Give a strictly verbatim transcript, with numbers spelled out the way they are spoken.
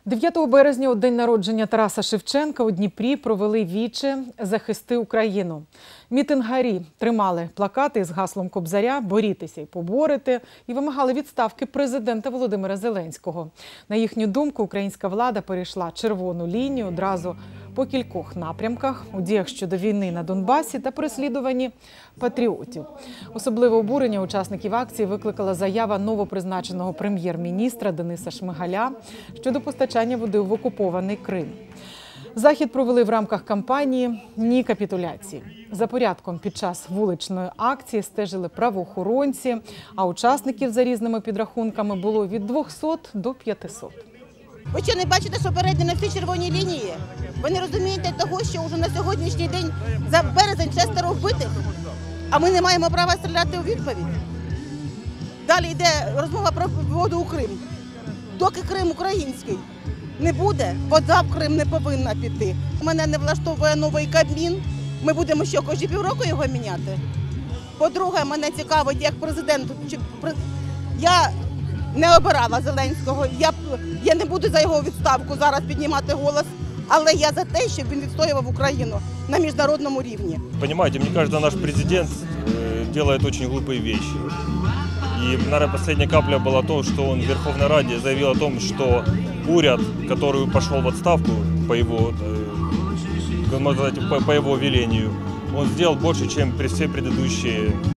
дев'ятого березня, у день народження Тараса Шевченка, у Дніпрі провели віче «Захисти Україну». Мітингарі тримали плакати з гаслом Кобзаря «Борітеся і поборете» і вимагали відставки президента Володимира Зеленського. На їхню думку, українська влада перейшла червону лінію одразу по кількох напрямках у діях щодо війни на Донбасі та переслідуванні патріотів. Особливе обурення учасників акції викликала заява новопризначеного прем'єр-міністра Дениса Шмигаля щодо постачання води в окупований Крим. Захід провели в рамках кампанії «Ні капітуляції». За порядком під час вуличної акції стежили правоохоронці, а учасників за різними підрахунками було від двохсот до п'ятисот. Ви що, не бачите, що перейдені всі червоні лінії? Ви не розумієте того, що вже на сьогоднішній день за березень шестеро вбитих, а ми не маємо права стріляти у відповідь? Далі йде розмова про воду у Крим. Доки Крим український не буде, вода в Крим не повинна піти. Мене не влаштовує новий Кабмін. Ми будемо що, кожні півроку його міняти? По-друге, мене цікавить, як президент. Я не обирала Зеленського, я, я не буду за його відставку зараз піднімати голос, але я за те, щоб він відстоював Україну на міжнародному рівні. Понимаете, мне кажется, наш президент делает очень глупые вещи. И, наверное, последняя капля была то, что он в Верховной Раде заявил о том, что уряд, который пошел в отставку по его, можно сказать, по его велению, он сделал больше, чем все предыдущие.